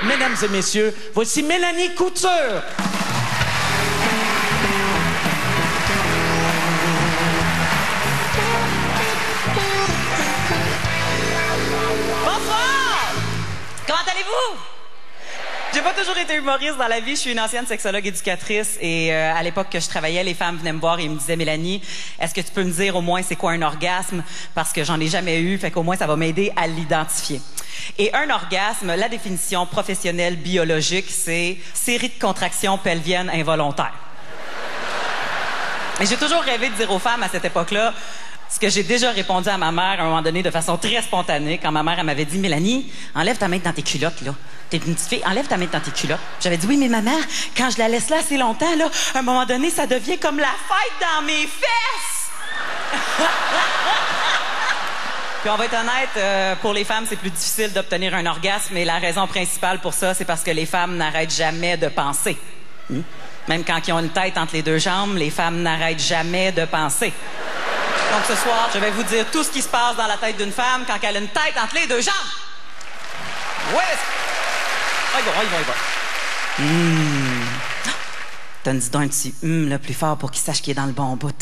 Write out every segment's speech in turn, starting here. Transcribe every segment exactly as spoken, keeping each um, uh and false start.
Mesdames et messieurs, voici Mélanie Couture. Bonsoir! Comment allez-vous? J'ai pas toujours été humoriste dans la vie. Je suis une ancienne sexologue éducatrice et euh, à l'époque que je travaillais, les femmes venaient me voir et me disaient « Mélanie, est-ce que tu peux me dire au moins c'est quoi un orgasme? Parce que j'en ai jamais eu, fait qu'au moins ça va m'aider à l'identifier. » Et un orgasme, la définition professionnelle biologique, c'est série de contractions pelviennes involontaires. Et j'ai toujours rêvé de dire aux femmes à cette époque-là ce que j'ai déjà répondu à ma mère à un moment donné de façon très spontanée quand ma mère elle m'avait dit « Mélanie, enlève ta main dans tes culottes, là. T'es une petite fille, enlève ta main dans tes culottes. » J'avais dit « Oui, mais ma mère, quand je la laisse là assez longtemps, là, à un moment donné, ça devient comme la fête dans mes fesses! » Puis on va être honnête, euh, pour les femmes, c'est plus difficile d'obtenir un orgasme, et la raison principale pour ça, c'est parce que les femmes n'arrêtent jamais de penser. Hmm? Même quand ils ont une tête entre les deux jambes, les femmes n'arrêtent jamais de penser. Donc ce soir, je vais vous dire tout ce qui se passe dans la tête d'une femme quand elle a une tête entre les deux jambes. Ouais! On y va, on y va, on y va. Hum. Donne-dis donc un petit hum le plus fort pour qu'il sache qu'il est dans le bon bout.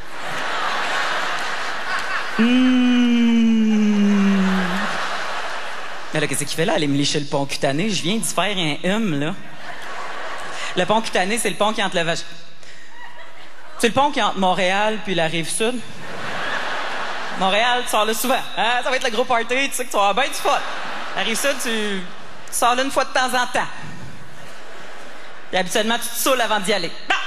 Hum. Mais là, qu'est-ce qu'il fait là? Aller me lécher le pont cutané. Je viens d'y faire un hum, là. Le pont cutané, c'est le pont qui entre le vag... C'est le pont qui entre Montréal puis la Rive-Sud. Montréal, tu sors là souvent. Hein? Ça va être le gros party, tu sais que tu vas avoir bien du fun. La Rive-Sud, tu sors là une fois de temps en temps. Et habituellement, tu te saoules avant d'y aller. Bon.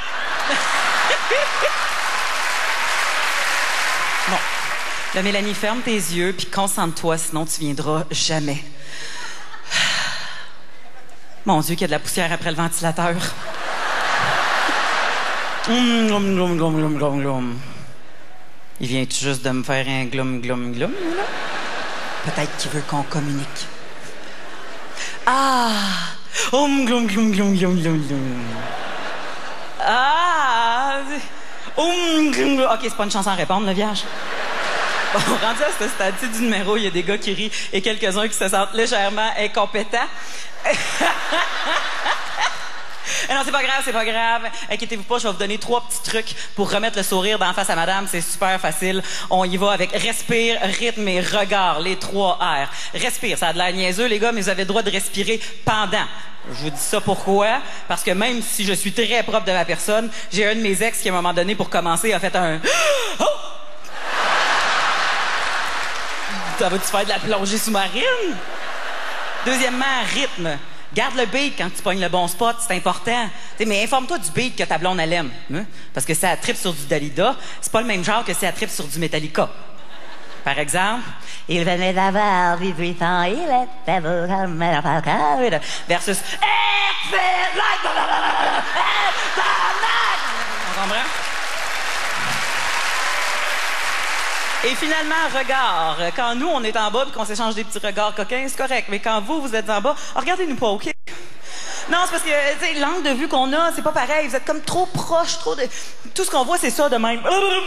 Bon. Là, Mélanie, ferme tes yeux puis concentre-toi, sinon tu viendras jamais. Mon Dieu, qu'il y a de la poussière après le ventilateur. Hum, glum, glum, glum, glum, glum, glum. Il vient tout juste de me faire un glum, glum, glum, là? Peut-être qu'il veut qu'on communique. Ah! Hum, glum, glum, glum, glum, glum, glum. Ah! Hum, glum, glum. OK, c'est pas une chanson à répondre, le vierge. Bon, rendu à ce stade-ci du numéro, il y a des gars qui rient et quelques-uns qui se sentent légèrement incompétents. Eh non, c'est pas grave, c'est pas grave. Inquiétez-vous pas, je vais vous donner trois petits trucs pour remettre le sourire d'en face à madame. C'est super facile. On y va avec respire, rythme et regard. Les trois R. Respire, ça a de l'air niaiseux, les gars, mais vous avez le droit de respirer pendant. Je vous dis ça pourquoi? Parce que même si je suis très propre de ma personne, j'ai un de mes ex qui, à un moment donné, pour commencer, a fait un... Oh! Ça va-tu faire de la plongée sous-marine? Deuxièmement, rythme. Garde le beat quand tu pognes le bon spot, c'est important. T'sais, mais informe-toi du beat que ta blonde elle aime. Hein? Parce que si elle tripe sur du Dalida, c'est pas le même genre que si elle tripe sur du Metallica. Par exemple, il venait d'avoir dix-huit ans, il était beau comme un falcon. Versus on comprend? Et finalement, regard. Quand nous, on est en bas et qu'on s'échange des petits regards coquins, c'est correct. Mais quand vous, vous êtes en bas, regardez-nous pas, OK? Non, c'est parce que, tu sais, l'angle de vue qu'on a, c'est pas pareil. Vous êtes comme trop proche, trop de... Tout ce qu'on voit, c'est ça de même.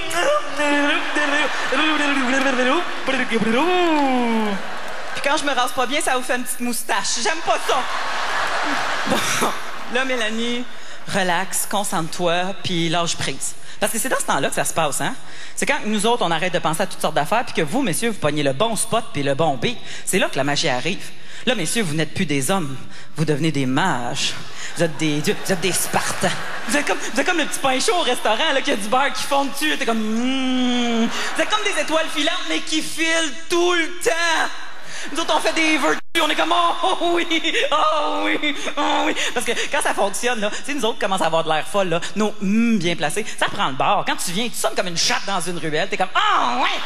Puis quand je me rase pas bien, ça vous fait une petite moustache. J'aime pas ça. Bon, là, Mélanie, relax, concentre-toi, puis lâche prise. Parce que c'est dans ce temps-là que ça se passe, hein? C'est quand nous autres, on arrête de penser à toutes sortes d'affaires, puis que vous, messieurs, vous pognez le bon spot puis le bon beat. C'est là que la magie arrive. Là, messieurs, vous n'êtes plus des hommes. Vous devenez des mages. Vous êtes des dieux. Vous êtes des Spartans. Vous êtes comme, vous êtes comme le petit pain chaud au restaurant, là, qui a du beurre qui fond dessus. T'es comme... Mmh. Vous êtes comme des étoiles filantes, mais qui filent tout le temps. Nous autres, on fait des vœux. On est comme, oh oui, oh oui, oh oui. Parce que quand ça fonctionne, là, tu sais, nous autres commençons à avoir de l'air folle, là, nos hum bien placés, ça prend le bord. Quand tu viens, tu sonnes comme une chatte dans une ruelle, t'es comme, oh oui.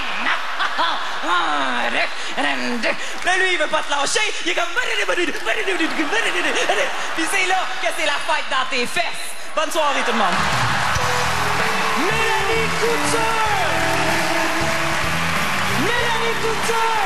Là, lui, il veut pas te lâcher. Il est comme, puis c'est là que c'est la fête dans tes fesses. Bonne soirée, tout le monde. Mélanie Couture! Mélanie Couture!